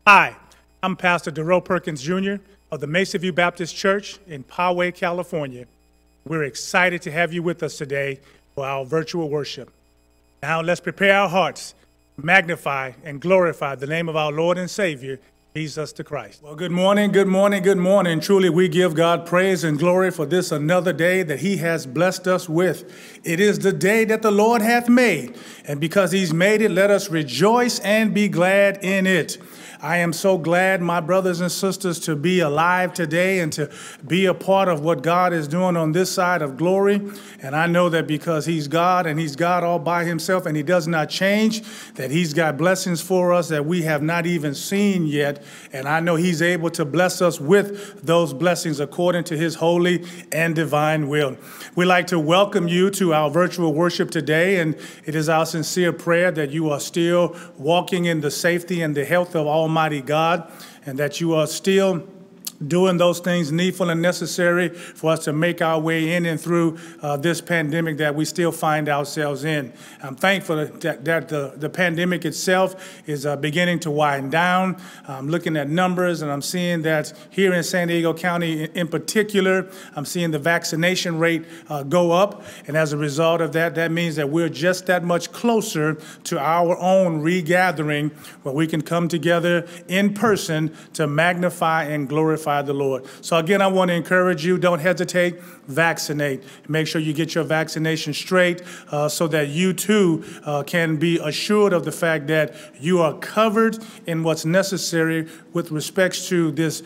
Hi, I'm Pastor Darrow Perkins Jr. of the Mesa Baptist Church in Poway, California. We're excited to have you with us today for our virtual worship. Now let's prepare our hearts to magnify and glorify the name of our Lord and Savior, Jesus the Christ. Well, good morning, good morning, good morning. Truly, we give God praise and glory for this another day that he has blessed us with. It is the day that the Lord hath made, and because he's made it, let us rejoice and be glad in it. I am so glad, my brothers and sisters, to be alive today and to be a part of what God is doing on this side of glory. And I know that because he's God and he's God all by himself and he does not change, that he's got blessings for us that we have not even seen yet. And I know he's able to bless us with those blessings according to his holy and divine will. We'd like to welcome you to our virtual worship today. And it is our sincere prayer that you are still walking in the safety and the health of Almighty God, and that you are still doing those things needful and necessary for us to make our way in and through this pandemic that we still find ourselves in. I'm thankful that the pandemic itself is beginning to wind down. I'm looking at numbers and I'm seeing that here in San Diego County in particular, I'm seeing the vaccination rate go up. And as a result of that, that means that we're just that much closer to our own regathering where we can come together in person to magnify and glorify the Lord. So again, I want to encourage you, don't hesitate, vaccinate. Make sure you get your vaccination straight so that you too can be assured of the fact that you are covered in what's necessary with respects to this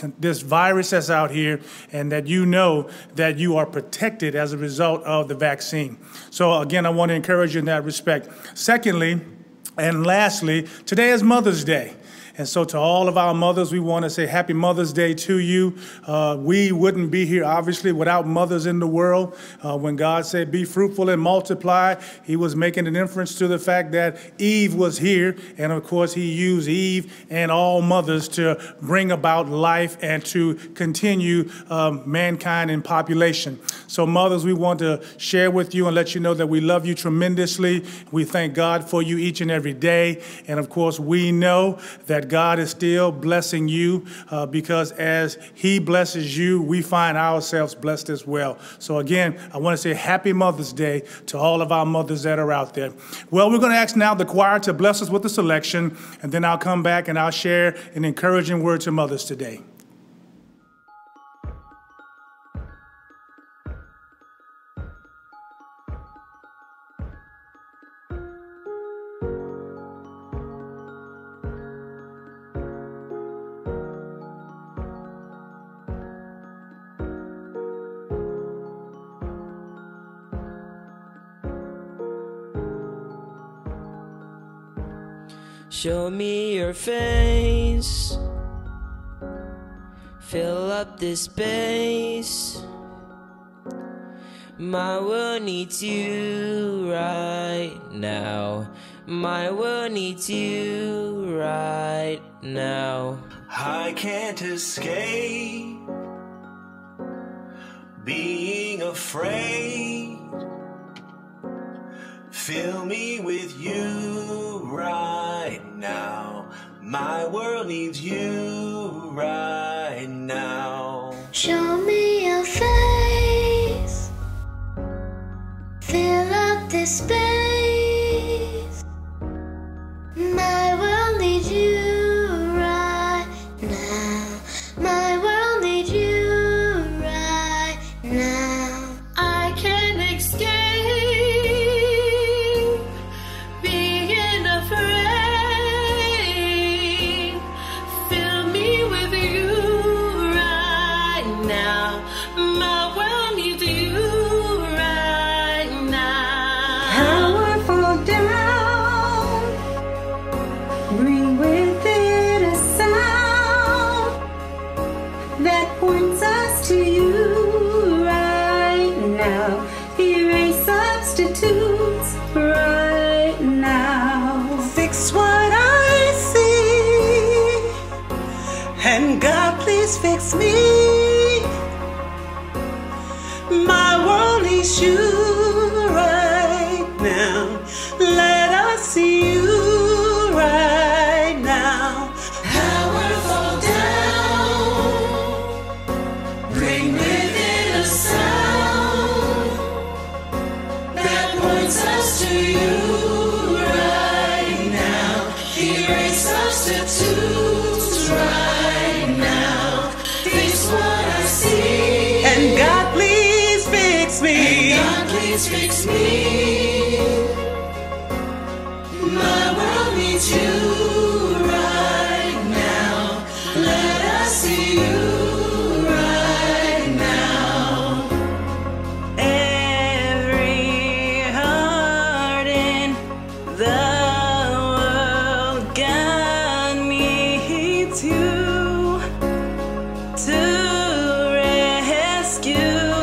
virus that's out here, and that you know that you are protected as a result of the vaccine. So again, I want to encourage you in that respect. Secondly, and lastly, today is Mother's Day. And so to all of our mothers, we want to say happy Mother's Day to you. We wouldn't be here, obviously, without mothers in the world. When God said, be fruitful and multiply, he was making an inference to the fact that Eve was here. And, of course, he used Eve and all mothers to bring about life and to continue mankind in population. So, mothers, we want to share with you and let you know that we love you tremendously. We thank God for you each and every day. And, of course, we know that God is still blessing you because as he blesses you, we find ourselves blessed as well. So again, I want to say happy Mother's Day to all of our mothers that are out there. Well, we're going to ask now the choir to bless us with the selection, and then I'll come back and I'll share an encouraging word to mothers today. Show me your face, fill up this space. My world needs you right now. My world needs you right now. I can't escape being afraid. Fill me with you right now. My world needs you right now. Show me your face, fill up this space. My world needs you right now. My world needs you right now. I can't escape being afraid. Fill me with you right now. My world needs you right now. us to you right now. Erase substitutes right now. Fix what I see. And God, please fix me. And God, please fix me. My world needs you right now. Let us see you right now. Every heart in the world God needs you to rescue.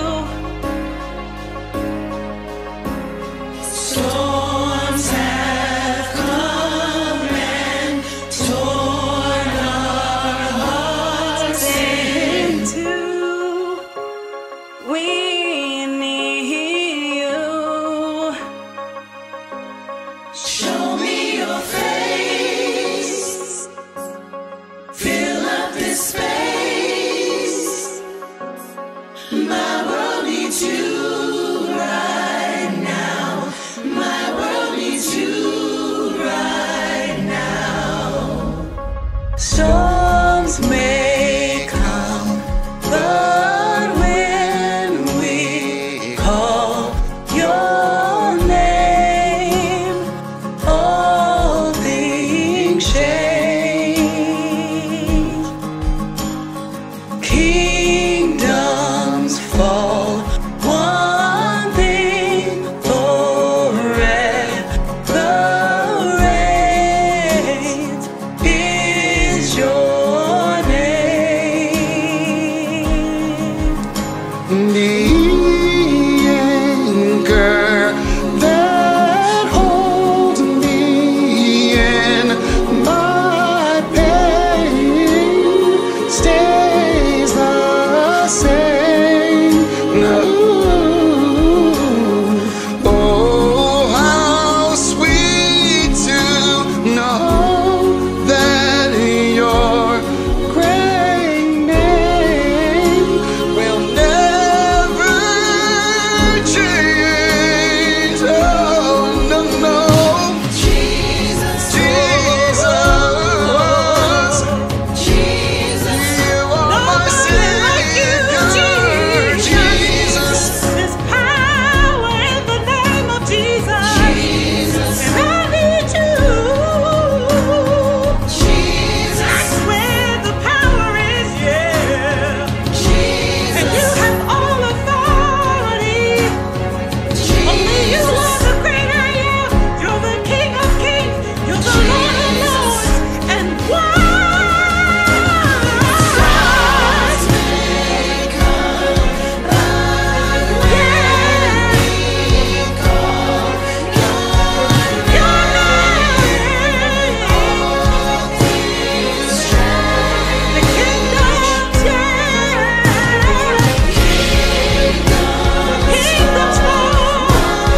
Storms have come and torn our hearts in two. We need you. Show me your face. Fill up this space. My world needs you right now. My world needs you right now. Storms may come, but when we call your name, all things change. Kingdoms fall, one thing forever reigns is your name. The anchor that holds me in my pain stays the same. Ooh. Oh, how sweet to know that your great name will never change. Oh, no, no. Jesus, Jesus, Jesus, you are my Savior. Jesus, there's power in the name of Jesus. Jesus, and I need you. Jesus, that's where the power is. Yeah. Jesus, and you have all authority. Jesus, only you are the great I am. You're the King of Kings. You're the Lord of Lords. And stars may come, but when we call your name, all things change. The kingdoms change. Kingdoms fall.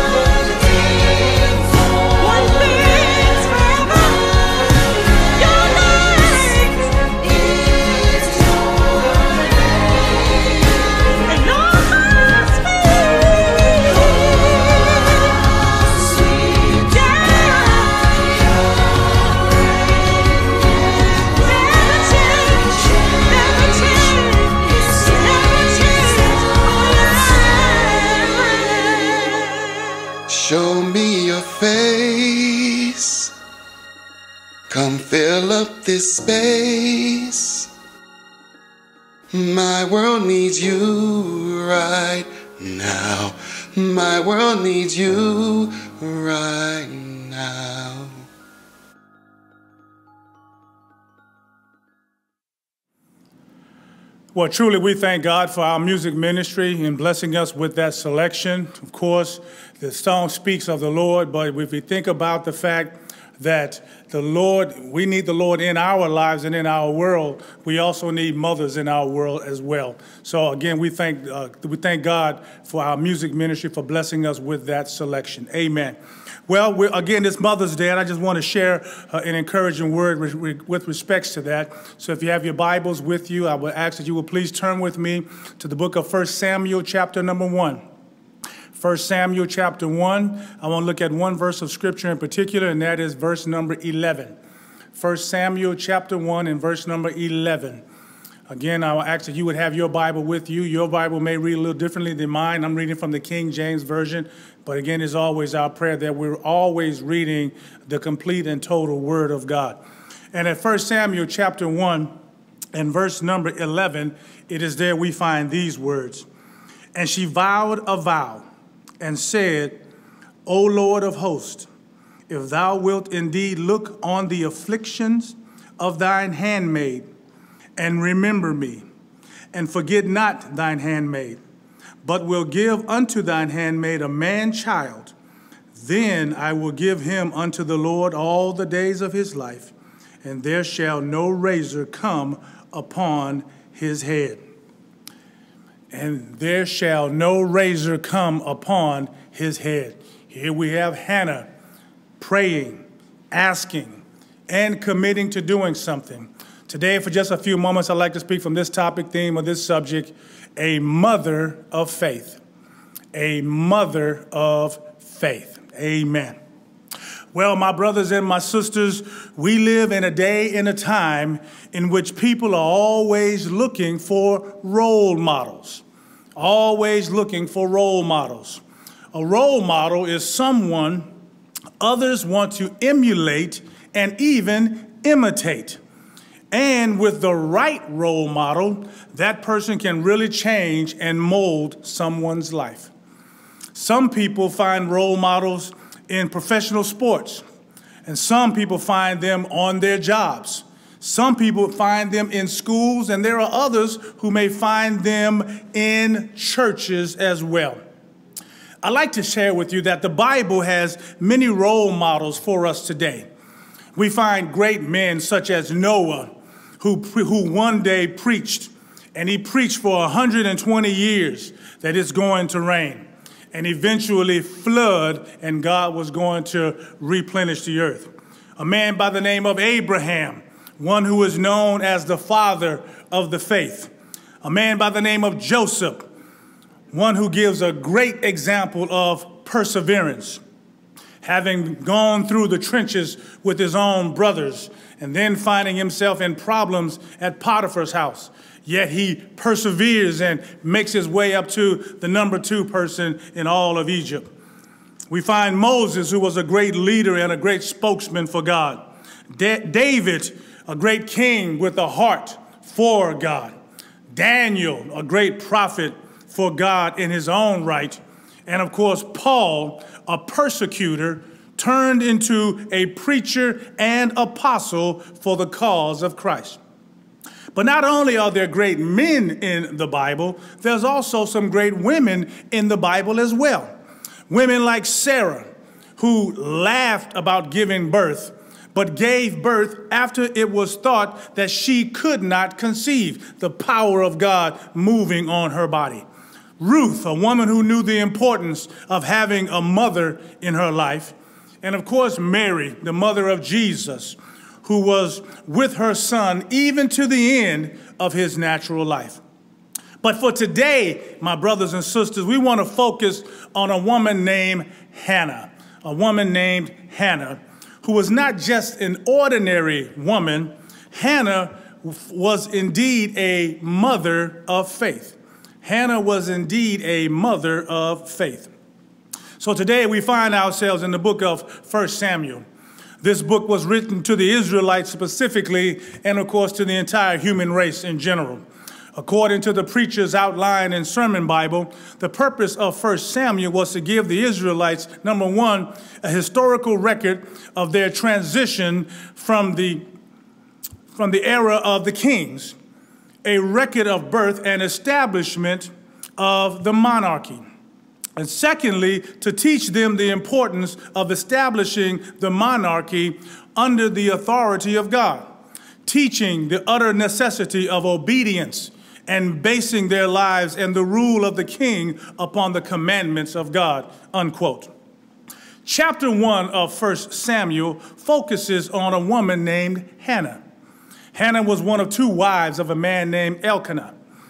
One thing's forever. Your name is your name. And all hearts sweet. Never change. Never change. Never change. show me your face. Come fill up this space. My world needs you right now. My world needs you right now. Well, truly, we thank God for our music ministry and blessing us with that selection. Of course, the song speaks of the Lord, but if we think about the fact that the Lord, we need the Lord in our lives and in our world, we also need mothers in our world as well. So again, we thank God for our music ministry for blessing us with that selection. Amen. Well, again, it's Mother's Day, and I just want to share an encouraging word with respects to that. So if you have your Bibles with you, I would ask that you will please turn with me to the book of 1 Samuel, chapter number 1. 1 Samuel chapter 1. I want to look at one verse of scripture in particular, and that is verse number 11. 1 Samuel chapter 1 and verse number 11. Again, I will ask that you would have your Bible with you. Your Bible may read a little differently than mine. I'm reading from the King James Version. But again, it's always our prayer that we're always reading the complete and total Word of God. And at 1 Samuel chapter 1 and verse number 11, it is there we find these words. And she vowed a vow and said, O Lord of hosts, if thou wilt indeed look on the afflictions of thine handmaid, and remember me, and forget not thine handmaid, but will give unto thine handmaid a man-child, then I will give him unto the Lord all the days of his life, and there shall no razor come upon his head. And there shall no razor come upon his head. Here we have Hannah praying, asking, and committing to doing something. Today, for just a few moments, I'd like to speak from this topic, theme, or this subject, a mother of faith. A mother of faith. Amen. Well, my brothers and my sisters, we live in a day and a time in which people are always looking for role models. Always looking for role models. A role model is someone others want to emulate and even imitate. And with the right role model, that person can really change and mold someone's life. Some people find role models in professional sports, and some people find them on their jobs. Some people find them in schools, and there are others who may find them in churches as well. I'd like to share with you that the Bible has many role models for us today. We find great men such as Noah, who one day preached, and he preached for 120 years that it's going to rain, and eventually flood, and God was going to replenish the earth. A man by the name of Abraham, one who is known as the father of the faith. A man by the name of Joseph, one who gives a great example of perseverance, having gone through the trenches with his own brothers and then finding himself in problems at Potiphar's house. Yet he perseveres and makes his way up to the #2 person in all of Egypt. We find Moses, who was a great leader and a great spokesman for God. David, a great king with a heart for God. Daniel, a great prophet for God in his own right. And of course, Paul, a persecutor turned into a preacher and apostle for the cause of Christ. But not only are there great men in the Bible, there's also some great women in the Bible as well. Women like Sarah, who laughed about giving birth, but gave birth after it was thought that she could not conceive, the power of God moving on her body. Ruth, a woman who knew the importance of having a mother in her life. And of course, Mary, the mother of Jesus, who was with her son even to the end of his natural life. But for today, my brothers and sisters, we want to focus on a woman named Hannah. A woman named Hannah, who was not just an ordinary woman. Hannah was indeed a mother of faith. Hannah was indeed a mother of faith. So today we find ourselves in the book of 1 Samuel. This book was written to the Israelites specifically, and of course to the entire human race in general. According to the preacher's outline in Sermon Bible, the purpose of 1 Samuel was to give the Israelites, number one, a historical record of their transition from the era of the kings, a record of birth and establishment of the monarchy. And secondly, to teach them the importance of establishing the monarchy under the authority of God, teaching the utter necessity of obedience and basing their lives and the rule of the king upon the commandments of God, unquote. Chapter 1 of 1 Samuel focuses on a woman named Hannah. Hannah was one of 2 wives of a man named Elkanah.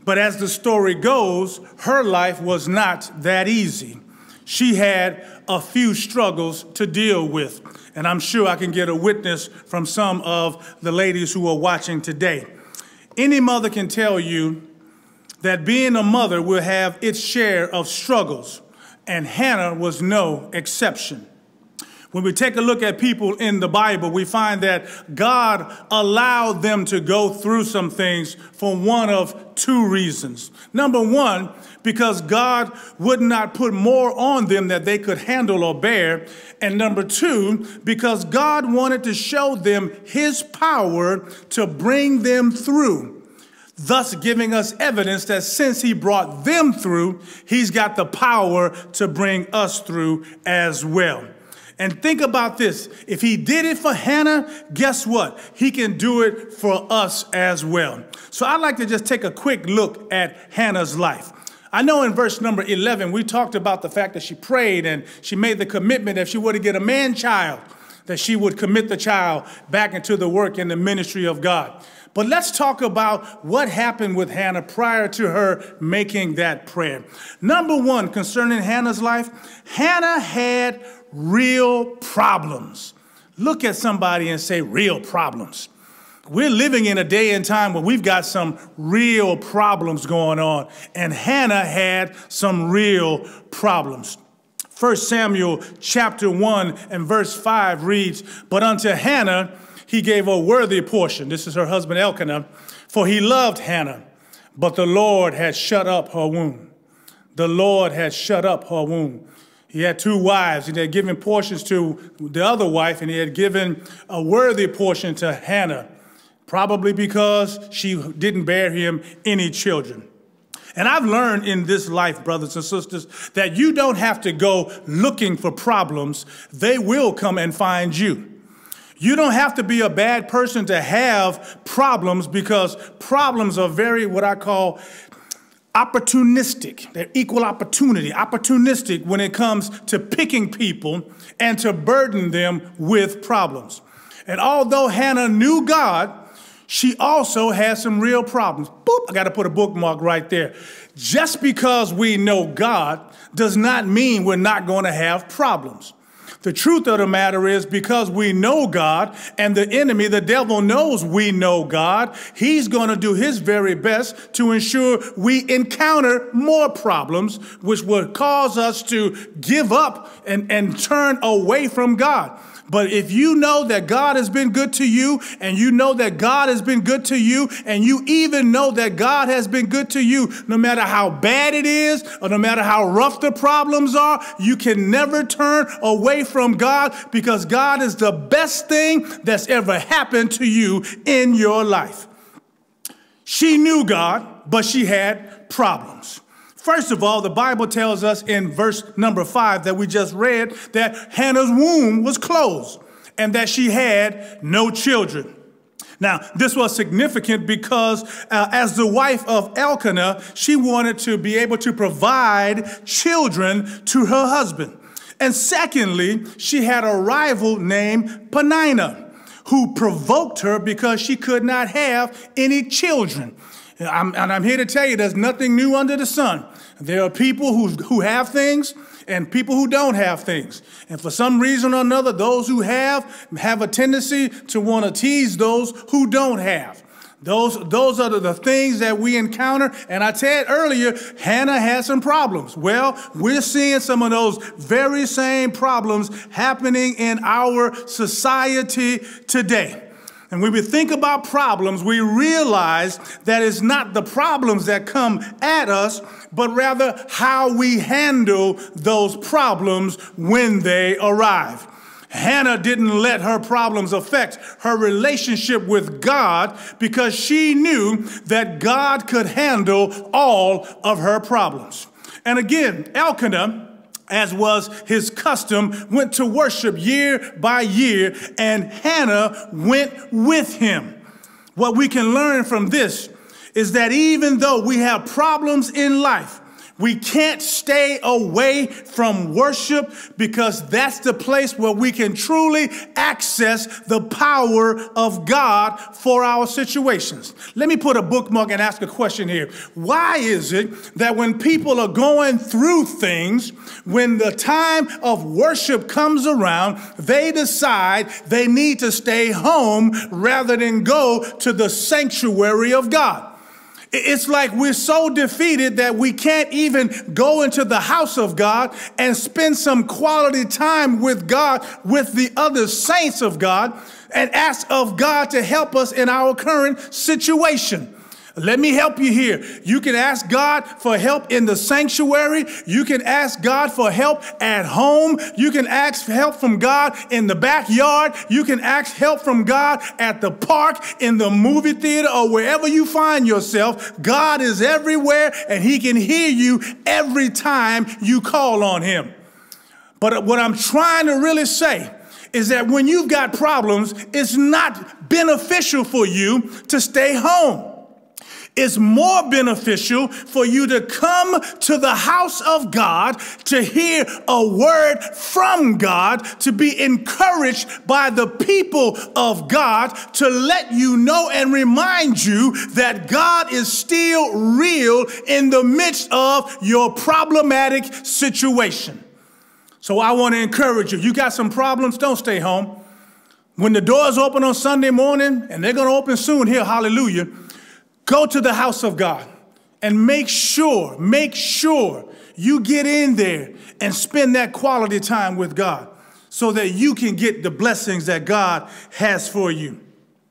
But as the story goes, her life was not that easy. She had a few struggles to deal with. And I'm sure I can get a witness from some of the ladies who are watching today. Any mother can tell you that being a mother will have its share of struggles, and Hannah was no exception. When we take a look at people in the Bible, we find that God allowed them to go through some things for one of two reasons. Number one, because God would not put more on them that they could handle or bear. And number two, because God wanted to show them his power to bring them through, thus giving us evidence that since he brought them through, he's got the power to bring us through as well. And think about this. If he did it for Hannah, guess what? He can do it for us as well. So I'd like to just take a quick look at Hannah's life. I know in verse number 11, we talked about the fact that she prayed and she made the commitment if she were to get a man-child, that she would commit the child back into the work and the ministry of God. But let's talk about what happened with Hannah prior to her making that prayer. Number one, concerning Hannah's life, Hannah had real problems. Look at somebody and say, real problems. We're living in a day and time where we've got some real problems going on, and Hannah had some real problems. 1 Samuel chapter 1 and verse 5 reads, "But unto Hannah he gave a worthy portion." This is her husband Elkanah. "For he loved Hannah, but the Lord had shut up her womb." The Lord had shut up her womb. He had two wives, and he had given portions to the other wife, and he had given a worthy portion to Hannah, probably because she didn't bear him any children. And I've learned in this life, brothers and sisters, that you don't have to go looking for problems. They will come and find you. You don't have to be a bad person to have problems, because problems are very, what I call, opportunistic. They're equal opportunity, opportunistic when it comes to picking people and to burden them with problems. And although Hannah knew God, she also had some real problems. Boop, I got to put a bookmark right there. Just because we know God does not mean we're not going to have problems. The truth of the matter is, because we know God and the enemy, the devil, knows we know God, he's going to do his very best to ensure we encounter more problems, which will cause us to give up and turn away from God. But if you know that God has been good to you, and you know that God has been good to you, and you even know that God has been good to you, no matter how bad it is, or no matter how rough the problems are, you can never turn away from God, because God is the best thing that's ever happened to you in your life. She knew God, but she had problems. First of all, the Bible tells us in verse number 5 that we just read that Hannah's womb was closed and that she had no children. Now, this was significant because as the wife of Elkanah, she wanted to be able to provide children to her husband. And secondly, she had a rival named Peninnah, who provoked her because she could not have any children. And I'm here to tell you, there's nothing new under the sun. There are people who have things and people who don't have things. And for some reason or another, those who have a tendency to want to tease those who don't have. Those are the things that we encounter. And I said earlier, Hannah had some problems. Well, we're seeing some of those very same problems happening in our society today. And when we think about problems, we realize that it's not the problems that come at us, but rather how we handle those problems when they arrive. Hannah didn't let her problems affect her relationship with God, because she knew that God could handle all of her problems. And again, Elkanah, as was his custom, went to worship year by year, and Hannah went with him. What we can learn from this is that even though we have problems in life, We can't stay away from worship because that's the place where we can truly access the power of God for our situations. Let me put a bookmark and ask a question here. Why is it that when people are going through things, when the time of worship comes around, they decide they need to stay home rather than go to the sanctuary of God? It's like we're so defeated that we can't even go into the house of God and spend some quality time with God, with the other saints of God, and ask of God to help us in our current situation. Let me help you here. You can ask God for help in the sanctuary. You can ask God for help at home. You can ask help from God in the backyard. You can ask help from God at the park, in the movie theater, or wherever you find yourself. God is everywhere, and he can hear you every time you call on him. But what I'm trying to really say is that when you've got problems, it's not beneficial for you to stay home. It's more beneficial for you to come to the house of God, to hear a word from God, to be encouraged by the people of God, to let you know and remind you that God is still real in the midst of your problematic situation. So I want to encourage you. You got some problems, don't stay home. When the doors open on Sunday morning, and they're going to open soon here, hallelujah, go to the house of God and make sure you get in there and spend that quality time with God so that you can get the blessings that God has for you.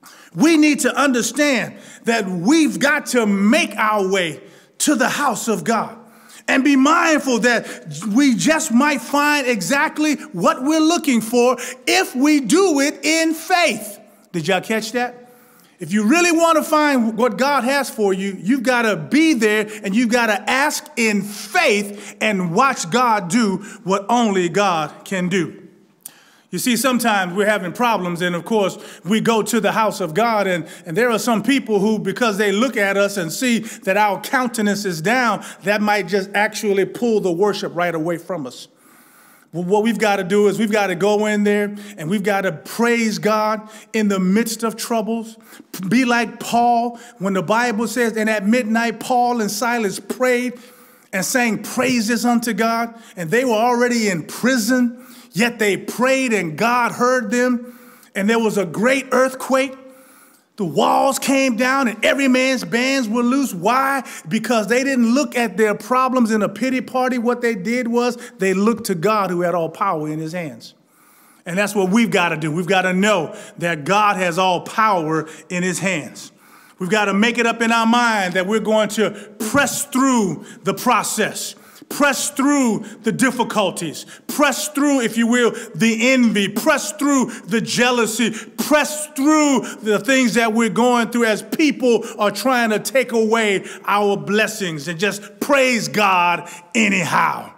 We need to understand that we've got to make our way to the house of God and be mindful that we just might find exactly what we're looking for if we do it in faith. Did y'all catch that? If you really want to find what God has for you, you've got to be there and you've got to ask in faith and watch God do what only God can do. You see, sometimes we're having problems, and of course, we go to the house of God, and there are some people who, because they look at us and see that our countenance is down, that might just actually pull the worship right away from us. What we've got to do is we've got to go in there and we've got to praise God in the midst of troubles. Be like Paul when the Bible says, and at midnight Paul and Silas prayed and sang praises unto God, and they were already in prison, yet they prayed and God heard them, and there was a great earthquake. The walls came down and every man's bands were loose. Why? Because they didn't look at their problems in a pity party. What they did was they looked to God who had all power in his hands. And that's what we've got to do. We've got to know that God has all power in his hands. We've got to make it up in our mind that we're going to press through the process. Press through the difficulties. Press through, if you will, the envy. Press through the jealousy. Press through the things that we're going through as people are trying to take away our blessings, and just praise God anyhow.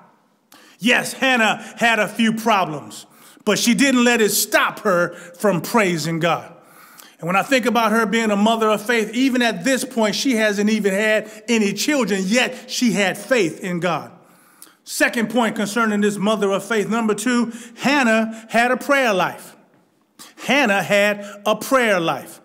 Yes, Hannah had a few problems, but she didn't let it stop her from praising God. And when I think about her being a mother of faith, even at this point, she hasn't even had any children, yet she had faith in God. Second point concerning this mother of faith, number 2, Hannah had a prayer life. Hannah had a prayer life.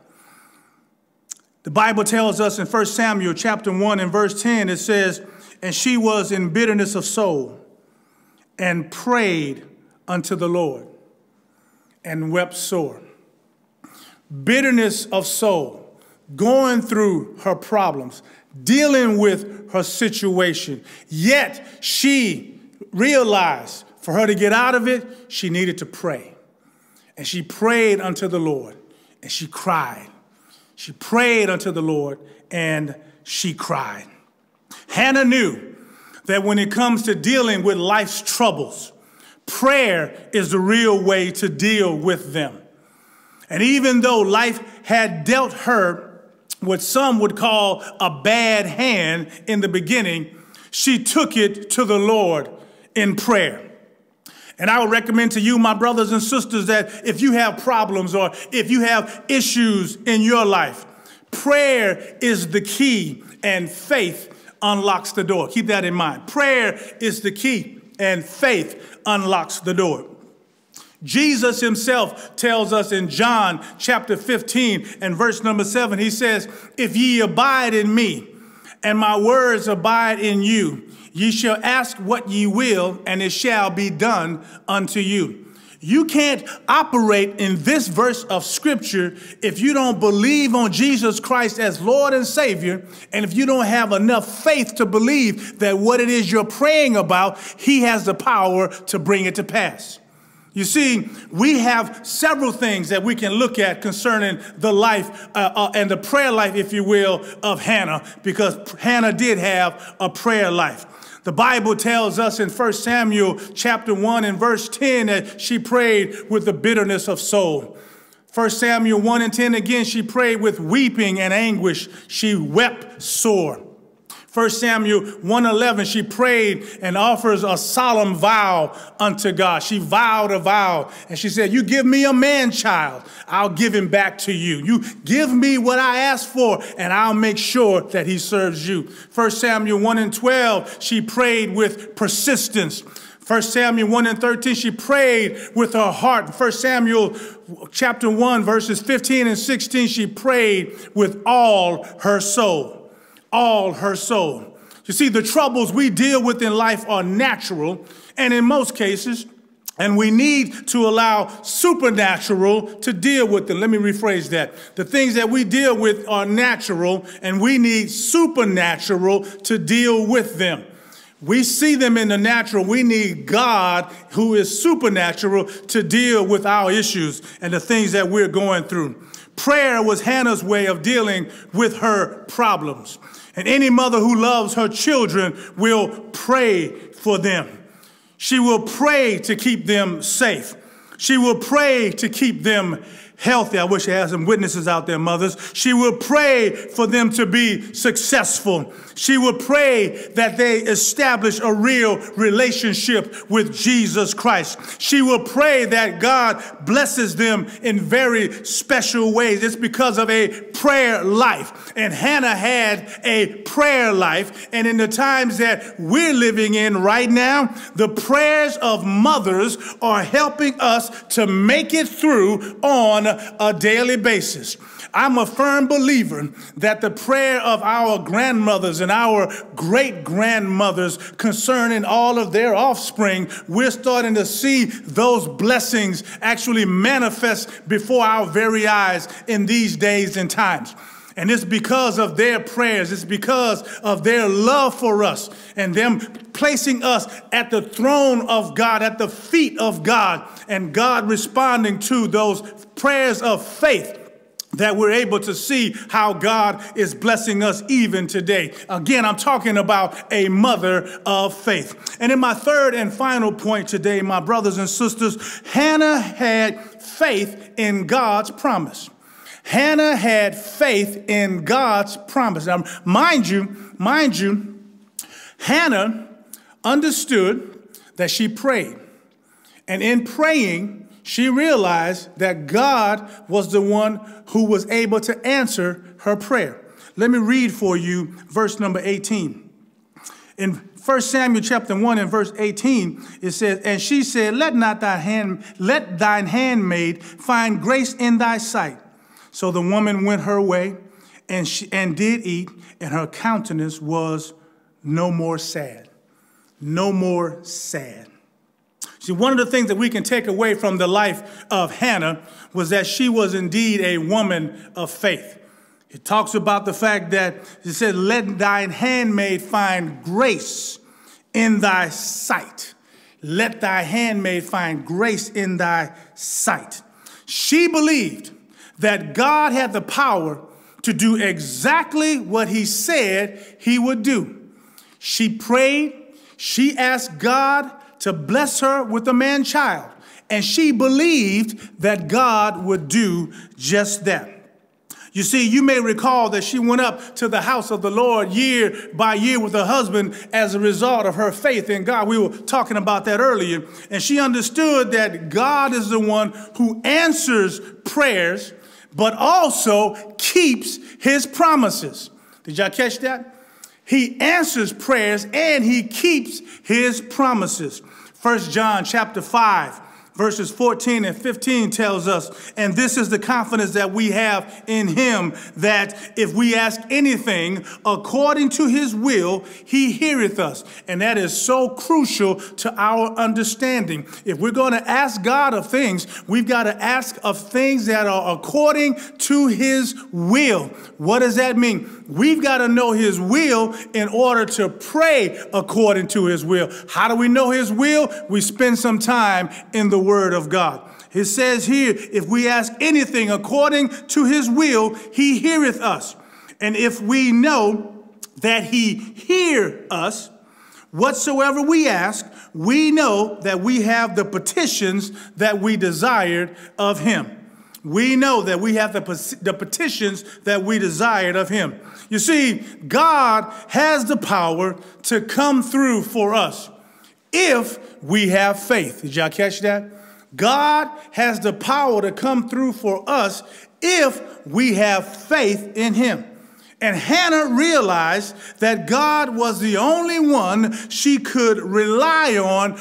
The Bible tells us in 1 Samuel chapter 1 and verse 10, it says, and she was in bitterness of soul and prayed unto the Lord and wept sore. Bitterness of soul, going through her problems, dealing with her situation. Yet she realized for her to get out of it, she needed to pray. And she prayed unto the Lord and she cried. She prayed unto the Lord and she cried. Hannah knew that when it comes to dealing with life's troubles, prayer is the real way to deal with them. And even though life had dealt her what some would call a bad hand in the beginning, she took it to the Lord in prayer. And I would recommend to you, my brothers and sisters, that if you have problems or if you have issues in your life, prayer is the key, and faith unlocks the door. Keep that in mind. Prayer is the key, and faith unlocks the door. Jesus himself tells us in John chapter 15 and verse number 7, he says, if ye abide in me, and my words abide in you, ye shall ask what ye will, and it shall be done unto you. You can't operate in this verse of scripture if you don't believe on Jesus Christ as Lord and Savior, and if you don't have enough faith to believe that what it is you're praying about, he has the power to bring it to pass. You see, we have several things that we can look at concerning the life and the prayer life, if you will, of Hannah, because Hannah did have a prayer life. The Bible tells us in 1 Samuel chapter 1 and verse 10 that she prayed with the bitterness of soul. 1 Samuel 1 and 10 again, she prayed with weeping and anguish. She wept sore. 1 Samuel 1:11, she prayed and offers a solemn vow unto God. She vowed a vow, and she said, you give me a man-child, I'll give him back to you. You give me what I asked for, and I'll make sure that he serves you. 1 Samuel 1 and 12, she prayed with persistence. 1 Samuel 1 and 13, she prayed with her heart. 1 Samuel chapter 1, verses 15 and 16, she prayed with all her soul. All her soul. You see, the troubles we deal with in life are natural, and in most cases, and we need to allow supernatural to deal with them. Let me rephrase that. The things that we deal with are natural, and we need supernatural to deal with them. We see them in the natural. We need God, who is supernatural, to deal with our issues and the things that we're going through. Prayer was Hannah's way of dealing with her problems. And any mother who loves her children will pray for them. She will pray to keep them safe. She will pray to keep them healthy. I wish I had some witnesses out there, mothers. She will pray for them to be successful. She will pray that they establish a real relationship with Jesus Christ. She will pray that God blesses them in very special ways. It's because of a prayer life. And Hannah had a prayer life. And in the times that we're living in right now, the prayers of mothers are helping us to make it through on a daily basis. I'm a firm believer that the prayer of our grandmothers and our great-grandmothers concerning all of their offspring, we're starting to see those blessings actually manifest before our very eyes in these days and times. And it's because of their prayers. It's because of their love for us and them placing us at the throne of God, at the feet of God, and God responding to those prayers of faith that we're able to see how God is blessing us even today. Again, I'm talking about a mother of faith. And in my third and final point today, my brothers and sisters, Hannah had faith in God's promise. Hannah had faith in God's promise. Now, mind you, Hannah understood that she prayed. And in praying, she realized that God was the one who was able to answer her prayer. Let me read for you verse number 18. In 1 Samuel chapter 1 and verse 18, it says, and she said, let thine handmaid find grace in thy sight. So the woman went her way and did eat, and her countenance was no more sad. No more sad. See, one of the things that we can take away from the life of Hannah was that she was indeed a woman of faith. It talks about the fact that it said, let thine handmaid find grace in thy sight. Let thy handmaid find grace in thy sight. She believed that God had the power to do exactly what he said he would do. She prayed. She asked God to bless her with a man-child, and she believed that God would do just that. You see, you may recall that she went up to the house of the Lord year by year with her husband as a result of her faith in God. We were talking about that earlier, and she understood that God is the one who answers prayers, but also keeps his promises. Did y'all catch that? He answers prayers and he keeps his promises. 1 John chapter 5, verses 14 and 15 tells us, and this is the confidence that we have in him, that if we ask anything according to his will, he heareth us. And that is so crucial to our understanding. If we're going to ask God of things, we've got to ask of things that are according to his will. What does that mean? We've got to know his will in order to pray according to his will. How do we know his will? We spend some time in the Word of God. It says here, if we ask anything according to his will, he heareth us. And if we know that he hear us, whatsoever we ask, we know that we have the petitions that we desired of him. We know that we have the petitions that we desired of him. You see, God has the power to come through for us if we have faith. Did y'all catch that? God has the power to come through for us if we have faith in him. And Hannah realized that God was the only one she could rely on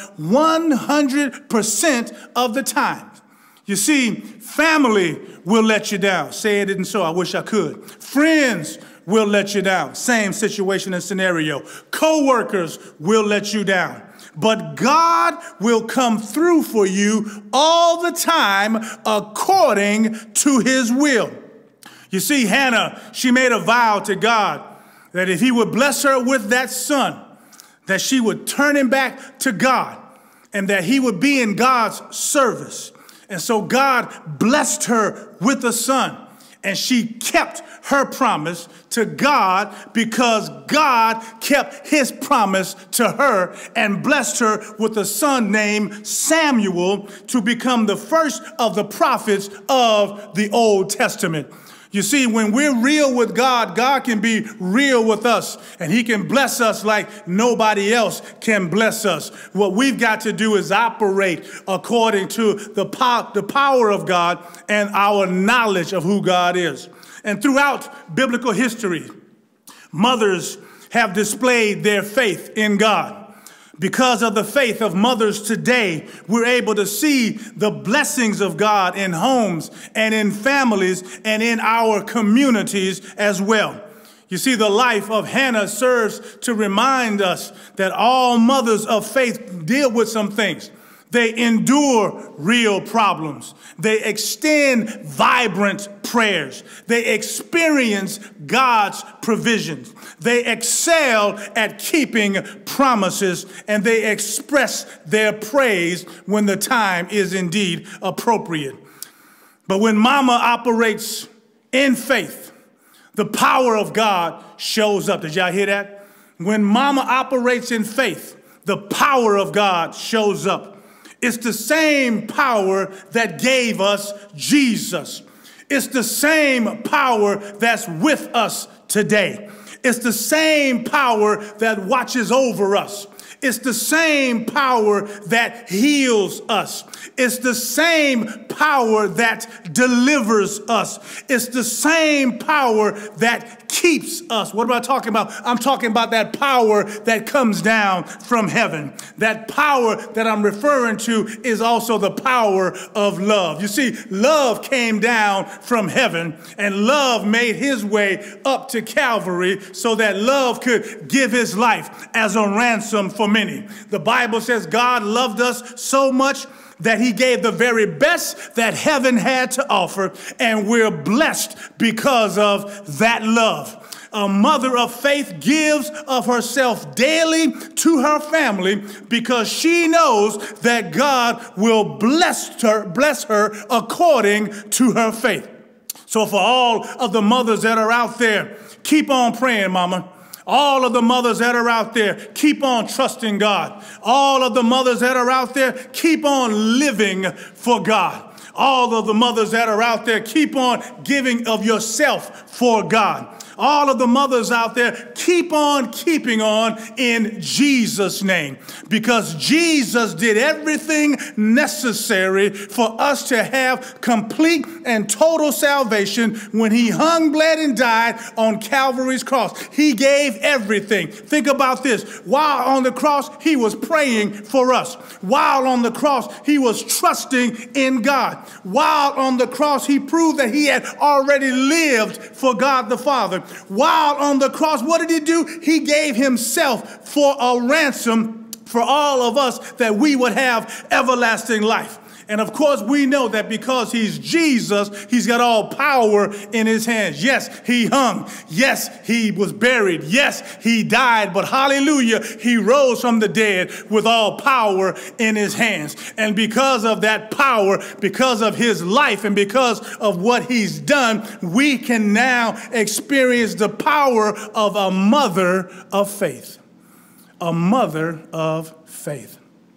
100% of the time. You see, family will let you down. Say it isn't so, I wish I could. Friends will let you down. Same situation and scenario. Co-workers will let you down. But God will come through for you all the time according to his will. You see, Hannah, she made a vow to God that if he would bless her with that son, that she would turn him back to God and that he would be in God's service. And so God blessed her with a son, and she kept her promise to God because God kept his promise to her and blessed her with a son named Samuel to become the first of the prophets of the Old Testament. You see, when we're real with God, God can be real with us, and he can bless us like nobody else can bless us. What we've got to do is operate according to the power of God and our knowledge of who God is. And throughout biblical history, mothers have displayed their faith in God. Because of the faith of mothers today, we're able to see the blessings of God in homes and in families and in our communities as well. You see, the life of Hannah serves to remind us that all mothers of faith deal with some things. They endure real problems. They extend vibrant prayers. They experience God's provisions. They excel at keeping promises, and they express their praise when the time is indeed appropriate. But when mama operates in faith, the power of God shows up. Did y'all hear that? When mama operates in faith, the power of God shows up. It's the same power that gave us Jesus. It's the same power that's with us today. It's the same power that watches over us. It's the same power that heals us. It's the same power that delivers us. It's the same power that keeps us. What am I talking about? I'm talking about that power that comes down from heaven. That power that I'm referring to is also the power of love. You see, love came down from heaven, and love made his way up to Calvary so that love could give his life as a ransom for many. The Bible says God loved us so much that he gave the very best that heaven had to offer, and we're blessed because of that love. A mother of faith gives of herself daily to her family because she knows that God will bless her according to her faith. So for all of the mothers that are out there, keep on praying, mama. All of the mothers that are out there, keep on trusting God. All of the mothers that are out there, keep on living for God. All of the mothers that are out there, keep on giving of yourself for God. All of the mothers out there, keep on keeping on in Jesus' name, because Jesus did everything necessary for us to have complete and total salvation when he hung, bled, and died on Calvary's cross. He gave everything. Think about this. While on the cross, he was praying for us. While on the cross, he was trusting in God. While on the cross, he proved that he had already lived for God the Father. While on the cross, what did he do? He gave himself for a ransom for all of us, that we would have everlasting life. And of course, we know that because he's Jesus, he's got all power in his hands. Yes, he hung. Yes, he was buried. Yes, he died. But hallelujah, he rose from the dead with all power in his hands. And because of that power, because of his life, and because of what he's done, we can now experience the power of a mother of faith. A mother of faith.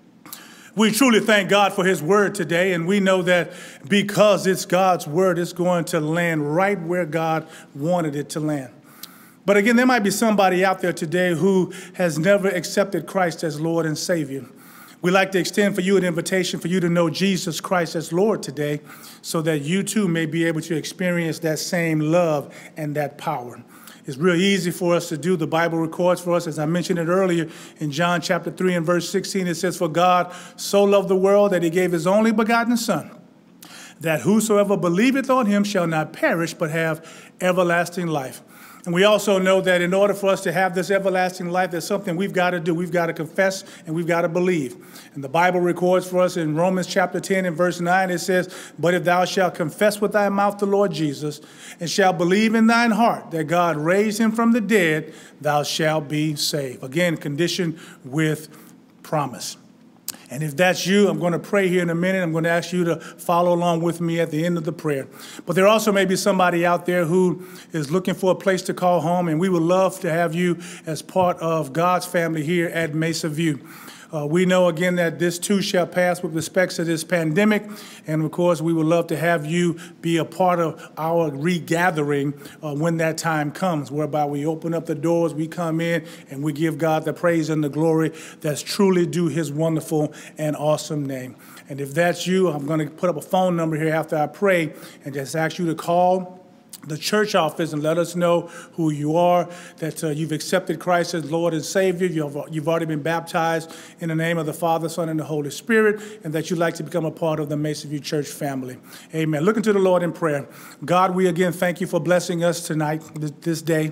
We truly thank God for his word today, and we know that because it's God's word, it's going to land right where God wanted it to land. But again, there might be somebody out there today who has never accepted Christ as Lord and Savior. We'd like to extend for you an invitation for you to know Jesus Christ as Lord today, so that you too may be able to experience that same love and that power. It's real easy for us to do. The Bible records for us, as I mentioned it earlier, in John chapter 3 and verse 16, it says, "For God so loved the world that he gave his only begotten Son, that whosoever believeth on him shall not perish, but have everlasting life." And we also know that in order for us to have this everlasting life, there's something we've got to do. We've got to confess and we've got to believe. And the Bible records for us in Romans chapter 10 and verse 9, it says, "But if thou shalt confess with thy mouth the Lord Jesus, and shalt believe in thine heart that God raised him from the dead, thou shalt be saved." Again, conditioned with promise. And if that's you, I'm going to pray here in a minute. I'm going to ask you to follow along with me at the end of the prayer. But there also may be somebody out there who is looking for a place to call home, and we would love to have you as part of God's family here at Mesa View. We know, again, that this too shall pass with respect to this pandemic. And, of course, we would love to have you be a part of our regathering when that time comes, whereby we open up the doors, we come in, and we give God the praise and the glory that's truly due his wonderful and awesome name. And if that's you, I'm going to put up a phone number here after I pray and just ask you to call the church office and let us know who you are, that you've accepted Christ as Lord and Savior, you've already been baptized in the name of the Father, Son, and the Holy Spirit, and that you'd like to become a part of the Mesa View Church family. Amen. Looking to the Lord in prayer. God, we again thank you for blessing us tonight, this day.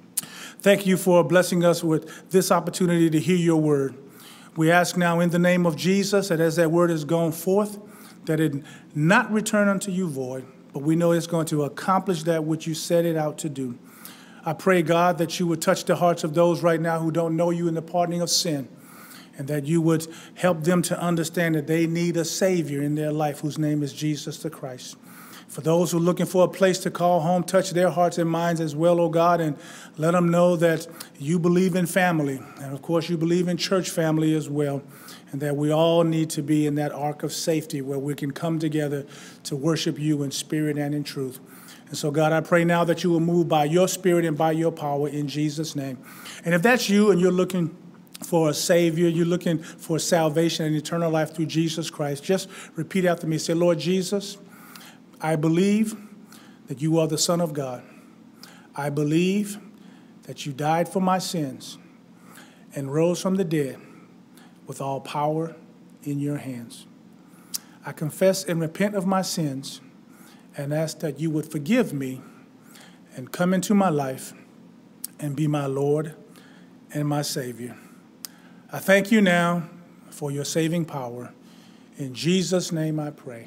Thank you for blessing us with this opportunity to hear your word. We ask now in the name of Jesus that as that word has gone forth, that it not return unto you void, but we know it's going to accomplish that which you set it out to do. I pray, God, that you would touch the hearts of those right now who don't know you in the pardoning of sin, and that you would help them to understand that they need a Savior in their life, whose name is Jesus the Christ. For those who are looking for a place to call home, touch their hearts and minds as well, oh God, and let them know that you believe in family, and of course you believe in church family as well, and that we all need to be in that ark of safety where we can come together to worship you in spirit and in truth. And so, God, I pray now that you will move by your spirit and by your power in Jesus' name. And if that's you and you're looking for a Savior, you're looking for salvation and eternal life through Jesus Christ, just repeat after me. Say, Lord Jesus, I believe that you are the Son of God. I believe that you died for my sins and rose from the dead with all power in your hands. I confess and repent of my sins and ask that you would forgive me and come into my life and be my Lord and my Savior. I thank you now for your saving power. In Jesus' name I pray.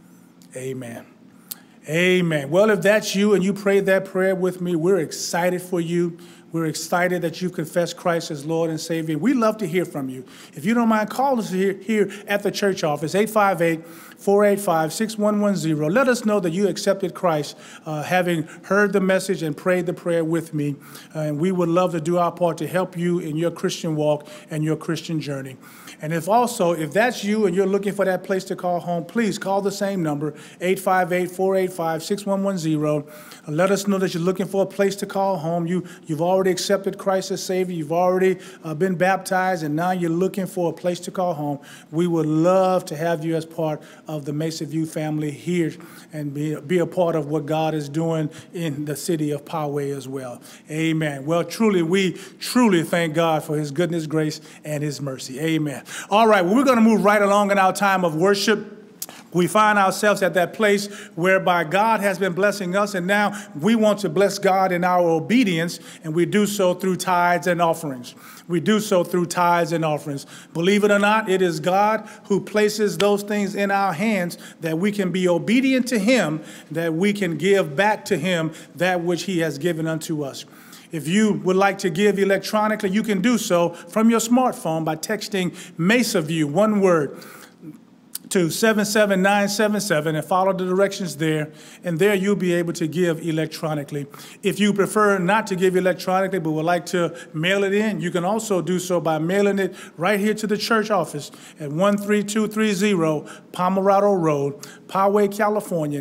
Amen. Amen. Well, if that's you and you prayed that prayer with me, we're excited for you. We're excited that you've confessed Christ as Lord and Savior. We love to hear from you. If you don't mind, call us here at the church office, 858-485-6110. Let us know that you accepted Christ, having heard the message and prayed the prayer with me. And we would love to do our part to help you in your Christian walk and your Christian journey. And if that's you and you're looking for that place to call home, please call the same number, 858-485-6110. Let us know that you're looking for a place to call home. You've already accepted Christ as Savior. You've already been baptized, and now you're looking for a place to call home. We would love to have you as part of the Mesa View family here and be a part of what God is doing in the city of Poway as well. Amen. Well, we truly thank God for his goodness, grace, and his mercy. Amen. All right, well, we're going to move right along in our time of worship. We find ourselves at that place whereby God has been blessing us, and now we want to bless God in our obedience, and we do so through tithes and offerings. We do so through tithes and offerings. Believe it or not, it is God who places those things in our hands that we can be obedient to him, that we can give back to him that which he has given unto us. If you would like to give electronically, you can do so from your smartphone by texting Mesa View, one word, to 77977 and follow the directions there. And there you'll be able to give electronically. If you prefer not to give electronically but would like to mail it in, you can also do so by mailing it right here to the church office at 13230 Pomerado Road, Poway, California,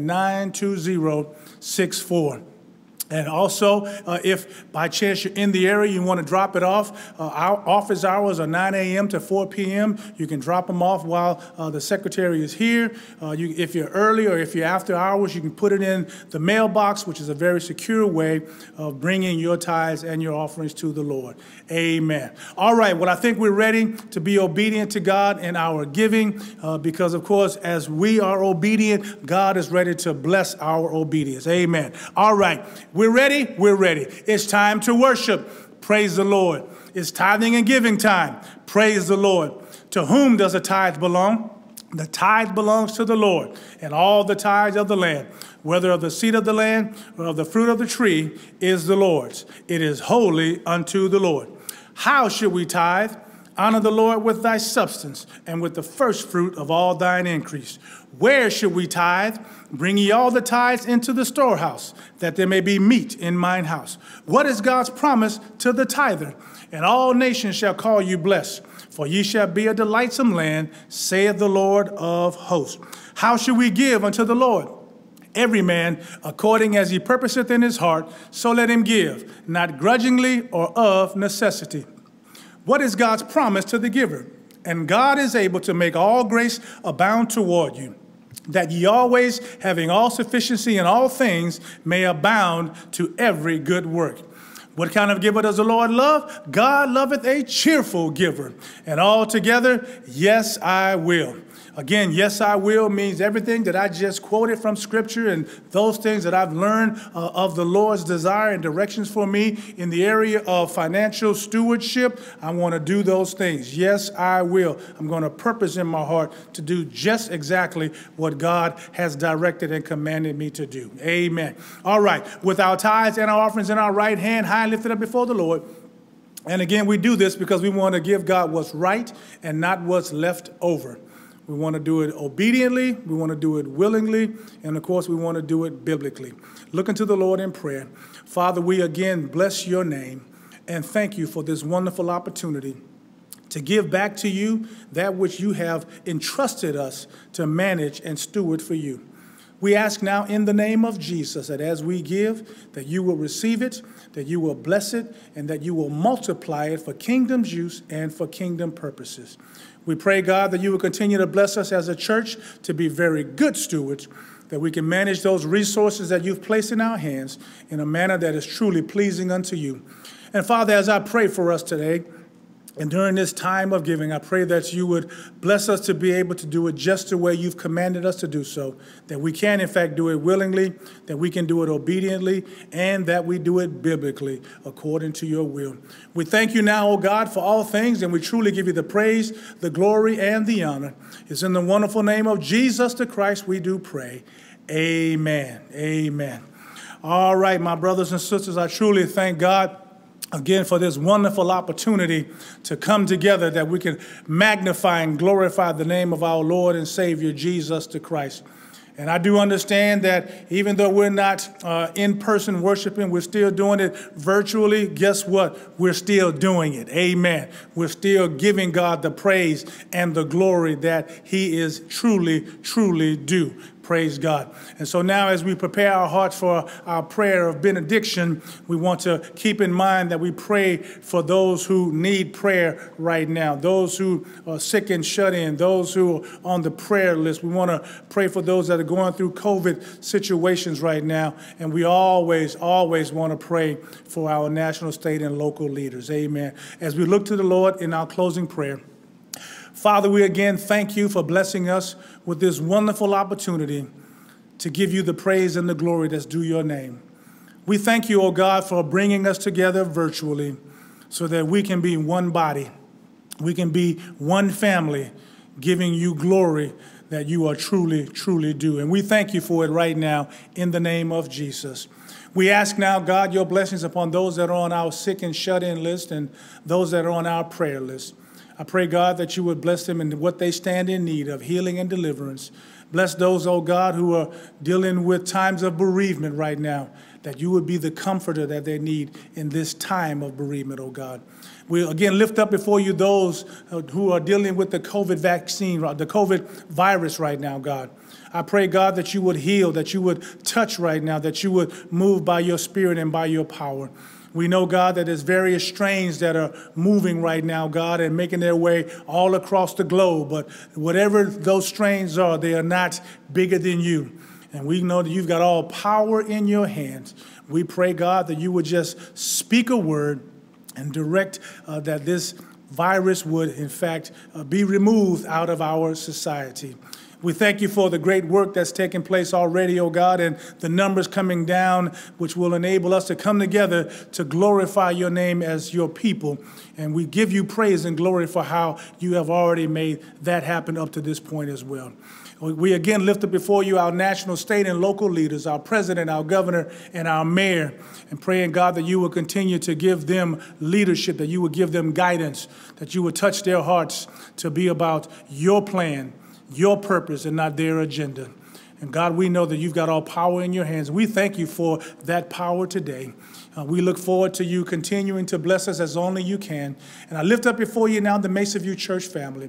92064. And also, if by chance you're in the area, you want to drop it off, our office hours are 9 a.m. to 4 p.m. You can drop them off while the secretary is here. If you're early or if you're after hours, you can put it in the mailbox, which is a very secure way of bringing your tithes and your offerings to the Lord. Amen. All right, well, I think we're ready to be obedient to God in our giving because, of course, as we are obedient, God is ready to bless our obedience. Amen. All right. We're ready? We're ready. It's time to worship. Praise the Lord. It's tithing and giving time. Praise the Lord. To whom does the tithe belong? The tithe belongs to the Lord, and all the tithes of the land, whether of the seed of the land or of the fruit of the tree, is the Lord's. It is holy unto the Lord. How should we tithe? Honor the Lord with thy substance and with the first fruit of all thine increase. Where should we tithe? Bring ye all the tithes into the storehouse, that there may be meat in mine house. What is God's promise to the tither? And all nations shall call you blessed, for ye shall be a delightsome land, saith the Lord of hosts. How should we give unto the Lord? Every man according as he purposeth in his heart, so let him give, not grudgingly or of necessity. What is God's promise to the giver? And God is able to make all grace abound toward you, that ye always, having all sufficiency in all things, may abound to every good work. What kind of giver does the Lord love? God loveth a cheerful giver. And altogether, yes, I will. Again, yes, I will means everything that I just quoted from Scripture and those things that I've learned of the Lord's desire and directions for me in the area of financial stewardship. I want to do those things. Yes, I will. I'm going to purpose in my heart to do just exactly what God has directed and commanded me to do. Amen. All right. With our tithes and our offerings in our right hand, high lifted up before the Lord. And again, we do this because we want to give God what's right and not what's left over. We want to do it obediently, we want to do it willingly, and of course we want to do it biblically. Looking to the Lord in prayer. Father, we again bless your name and thank you for this wonderful opportunity to give back to you that which you have entrusted us to manage and steward for you. We ask now in the name of Jesus that as we give, that you will receive it, that you will bless it, and that you will multiply it for kingdom's use and for kingdom purposes. We pray, God, that you will continue to bless us as a church to be very good stewards, that we can manage those resources that you've placed in our hands in a manner that is truly pleasing unto you. And Father, as I pray for us today, and during this time of giving, I pray that you would bless us to be able to do it just the way you've commanded us to do so, that we can, in fact, do it willingly, that we can do it obediently, and that we do it biblically according to your will. We thank you now, O God, for all things, and we truly give you the praise, the glory, and the honor. It's in the wonderful name of Jesus the Christ we do pray. Amen. Amen. All right, my brothers and sisters, I truly thank God again for this wonderful opportunity to come together that we can magnify and glorify the name of our Lord and Savior, Jesus the Christ. And I do understand that even though we're not in person worshiping, we're still doing it virtually. Guess what? We're still doing it. Amen. We're still giving God the praise and the glory that he is truly, truly due. Praise God. And so now as we prepare our hearts for our prayer of benediction, we want to keep in mind that we pray for those who need prayer right now, those who are sick and shut in, those who are on the prayer list. We want to pray for those that are going through COVID situations right now. And we always want to pray for our national, state, and local leaders. Amen. As we look to the Lord in our closing prayer, Father, we again thank you for blessing us with this wonderful opportunity to give you the praise and the glory that's due your name. We thank you, O God, for bringing us together virtually so that we can be one body. We can be one family, giving you glory that you are truly, truly due. And we thank you for it right now in the name of Jesus. We ask now, God, your blessings upon those that are on our sick and shut-in list and those that are on our prayer list. I pray, God, that you would bless them in what they stand in need of, healing and deliverance. Bless those, oh God, who are dealing with times of bereavement right now, that you would be the comforter that they need in this time of bereavement, oh God. We again lift up before you those who are dealing with the COVID vaccine, the COVID virus right now, God. I pray, God, that you would heal, that you would touch right now, that you would move by your spirit and by your power. We know, God, that there's various strains that are moving right now, God, and making their way all across the globe. But whatever those strains are, they are not bigger than you. And we know that you've got all power in your hands. We pray, God, that you would just speak a word and direct that this virus would, in fact, be removed out of our society. We thank you for the great work that's taking place already, oh God, and the numbers coming down, which will enable us to come together to glorify your name as your people. And we give you praise and glory for how you have already made that happen up to this point as well. We again lift up before you our national, state, and local leaders, our president, our governor, and our mayor, and praying, God, that you will continue to give them leadership, that you will give them guidance, that you will touch their hearts to be about your plan, your purpose, and not their agenda. And God, we know that you've got all power in your hands. We thank you for that power today. We look forward to you continuing to bless us as only you can. And I lift up before you now the Mesa View Church family.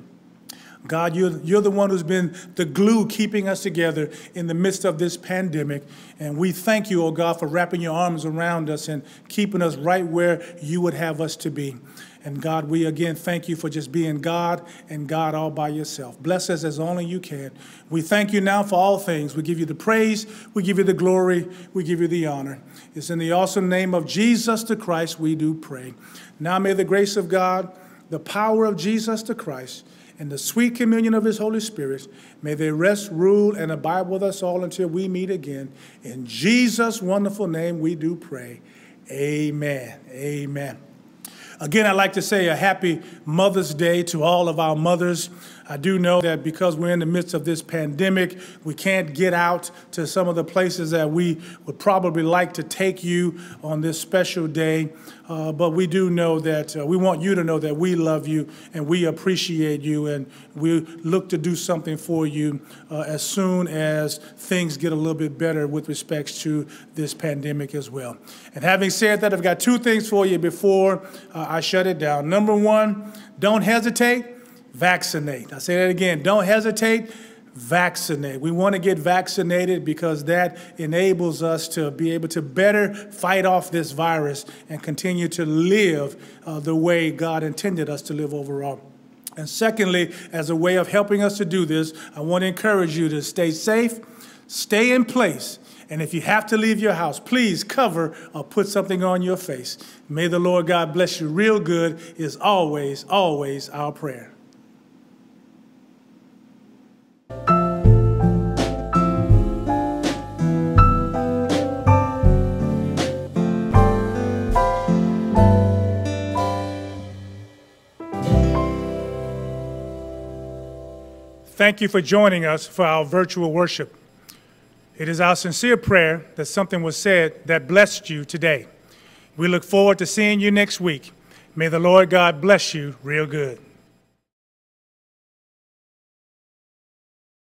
God, you're the one who's been the glue keeping us together in the midst of this pandemic. And we thank you, oh God, for wrapping your arms around us and keeping us right where you would have us to be. And God, we again thank you for just being God and God all by yourself. Bless us as only you can. We thank you now for all things. We give you the praise, we give you the glory, we give you the honor. It's in the awesome name of Jesus the Christ we do pray. Now may the grace of God, the power of Jesus the Christ, and the sweet communion of his Holy Spirit, may they rest, rule, and abide with us all until we meet again. In Jesus' wonderful name we do pray. Amen. Amen. Again, I'd like to say a happy Mother's Day to all of our mothers. I do know that because we're in the midst of this pandemic, we can't get out to some of the places that we would probably like to take you on this special day. But we do know that we want you to know that we love you and we appreciate you, and we look to do something for you as soon as things get a little bit better with respect to this pandemic as well. And having said that, I've got two things for you before I shut it down. Number one, don't hesitate. Vaccinate. I say that again. Don't hesitate. Vaccinate. We want to get vaccinated because that enables us to be able to better fight off this virus and continue to live the way God intended us to live overall. And secondly, as a way of helping us to do this, I want to encourage you to stay safe, stay in place, and if you have to leave your house, please cover or put something on your face. May the Lord God bless you real good is always, always our prayer. Thank you for joining us for our virtual worship. It is our sincere prayer that something was said that blessed you today. We look forward to seeing you next week. May the Lord God bless you real good.